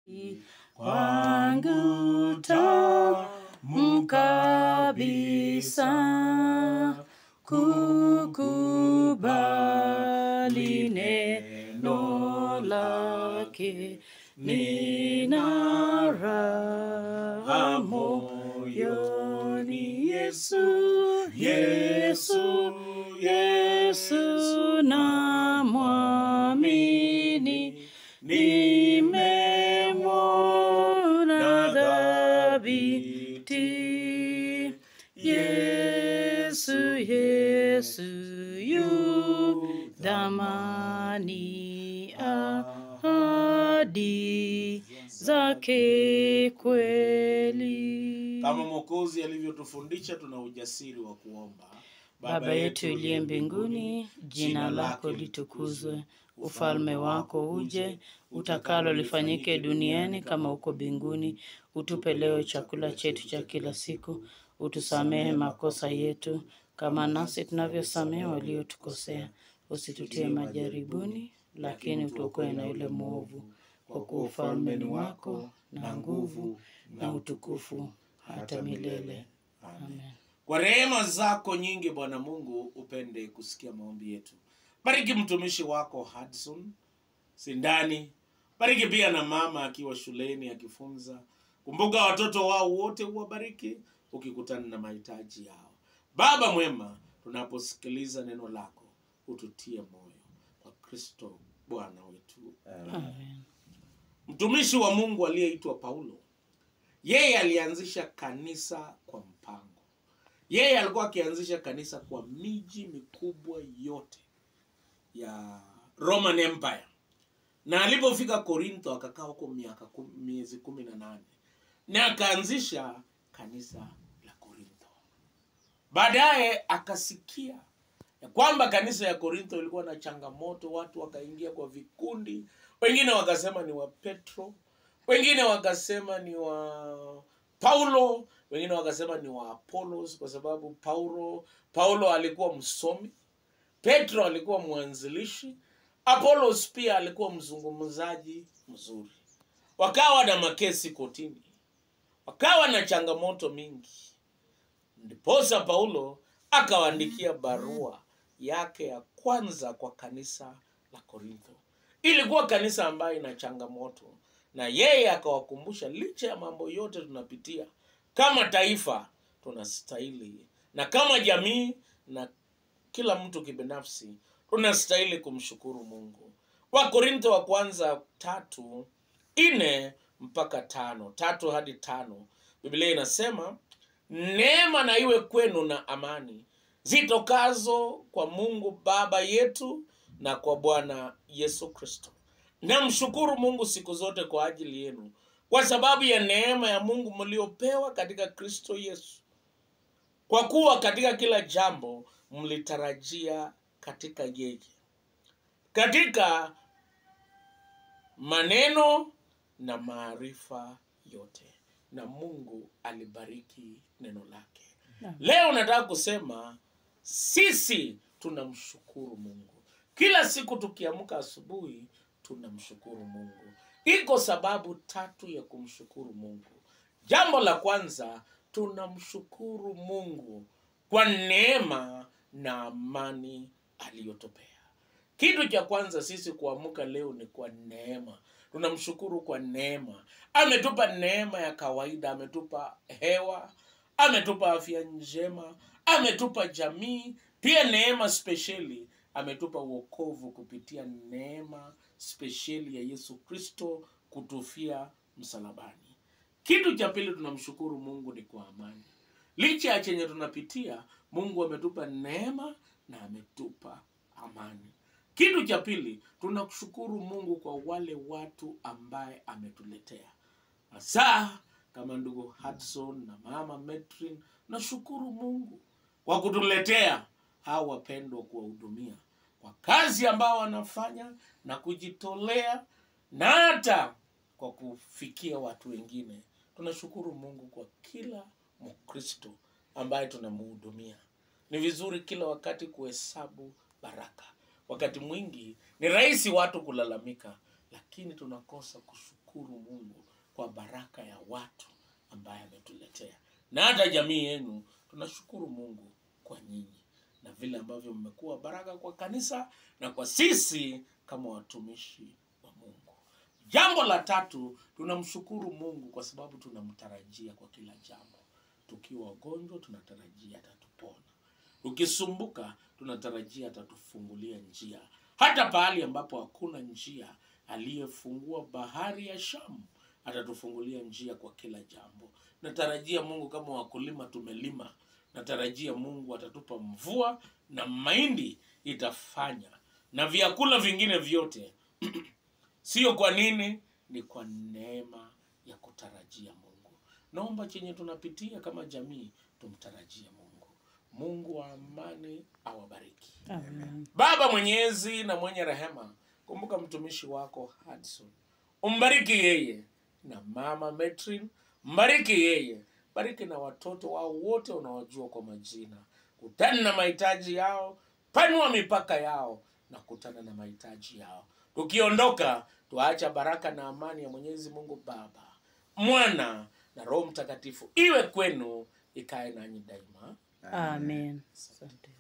Kwangu tamu kabisa kukubali neno lake, nina raha moyoni. Yesu namwamini, nimemwona dhabiti. Yesu yu dhamani, ahadi zake kweli. Kama Mwokozi alivyotufundisha, tuna ujasiri wa kuomba. Baba yetu uliye mbinguni, jina lako litukuzwe, ufalme wako uje, utakalo lifanyike duniani kama uko mbinguni. Utupe leo chakula chetu cha kila siku, utusamehe makosa yetu kama nasi tunavyosamehe waliotukosea, usitutie majaribuni, lakini utuokoe na yule mwovu. Kwa kuwa ufalme ni wako na nguvu na utukufu hata milele. Amen. Kwa rehema zako nyingi Bwana Mungu, upende kusikia maombi yetu. Bariki mtumishi wako Hudson Sindani. Bariki pia na mama akiwa shuleni akifunza. Kumbuka watoto wao wote, uwabariki ukikutana na mahitaji yao. Baba mwema, tunaposikiliza neno lako, ututie moyo kwa Kristo Bwana wetu. Amen. Mtumishi wa Mungu aliyeitwa Paulo, yeye alianzisha kanisa kwa mpango. Yeye alikuwa akianzisha kanisa kwa miji mikubwa yote ya Roman Empire. Na alipofika Korintho akakaa huko miezi 18. Na akaanzisha kanisa la Korintho. Baadaye akasikia ya kwamba kanisa ya Korintho ilikuwa na changamoto, watu wakaingia kwa vikundi. Wengine wakasema ni wa Petro, wengine wakasema ni wa Paulo, wengine wakasema ni wa Apollos, kwa sababu Paulo alikuwa msomi, Petro alikuwa mwanzilishi, Apollos pia alikuwa mzungumzaji mzuri. Wakawa na makesi kotini, wakawa na changamoto mingi. Ndiposa Paulo akawaandikia barua yake ya kwanza kwa kanisa la Korintho. Ilikuwa kanisa ambayo ina changamoto, na yeye akawakumbusha licha ya mambo yote tunapitia, kama taifa tunastahili, na kama jamii na kila mtu kibinafsi tunastahili kumshukuru Mungu. Wakorintho wa kwanza 3:4 mpaka 5, 3 hadi 5, Biblia inasema, neema na iwe kwenu na amani zitokazo kwa Mungu Baba yetu na kwa Bwana Yesu Kristo. Namshukuru Mungu siku zote kwa ajili yenu, kwa sababu ya neema ya Mungu mliopewa katika Kristo Yesu. Kwa kuwa katika kila jambo mlitarajia katika yeye, katika maneno na maarifa yote, na Mungu alibariki neno lake. Leo nataka kusema sisi tunamshukuru Mungu. Kila siku tukiamka asubuhi tunamshukuru Mungu. Iko sababu 3 ya kumshukuru Mungu. Jambo la kwanza, tunamshukuru Mungu kwa neema na amani aliyotupea. Kitu cha kwanza sisi kuamka leo ni kwa neema. Tunamshukuru kwa neema. Ametupa neema ya kawaida, ametupa hewa, ametupa afya njema, ametupa jamii, pia neema speciali, ametupa wokovu kupitia neema speciali ya Yesu Kristo kutufia msalabani. Kitu cha pili, tunamshukuru Mungu ni kwa amani. Licha ya chenye tunapitia, Mungu ametupa neema na ametupa amani. Kitu cha pili, tunashukuru Mungu kwa wale watu ambaye ametuletea. Hasa kama ndugu Hudson na mama Metrin, nashukuru Mungu kwa kutuletea hawa wapendwa kuwahudumia, kwa kazi ambao wanafanya na kujitolea, na hata kwa kufikia watu wengine. Tunashukuru Mungu kwa kila Mkristo ambaye tunamhudumia. Ni vizuri kila wakati kuhesabu baraka. Wakati mwingi ni rahisi watu kulalamika, lakini tunakosa kushukuru. tunashukuru Mungu kwa baraka ya watu ambaye ametuletea, na hata jamii yenu tunashukuru Mungu kwa nyinyi na vile ambavyo mmekuwa baraka kwa kanisa na kwa sisi kama watumishi wa Mungu. Jambo la tatu, tunamshukuru Mungu kwa sababu tunamtarajia kwa kila jambo. Tukiwa wagonjwa tunatarajia atatupona. Tukisumbuka tunatarajia atatufungulia njia. Hata pahali ambapo hakuna njia, aliyefungua bahari ya Shamu atatufungulia njia kwa kila jambo. Natarajia Mungu kama wakulima tumelima, natarajia Mungu atatupa mvua na mahindi itafanya na vyakula vingine vyote. Sio kwa nini? Ni kwa neema ya kutarajia Mungu. Naomba chenye tunapitia kama jamii tumtarajie Mungu. Mungu wa amani awabariki. Amen. Baba mwenyezi na mwenye rehema, kumbuka mtumishi wako Hudson. Umbariki yeye na mama Metrin, mbariki yeye. Bariki na watoto wao wote unaojua kwa majina. Kutana na mahitaji yao, panua mipaka yao na kutana na mahitaji yao. Tukiondoka, tuacha baraka na amani ya Mwenyezi Mungu Baba, Mwana na Roho Mtakatifu iwe kwenu, ikae nanyi daima. Amen. Asante.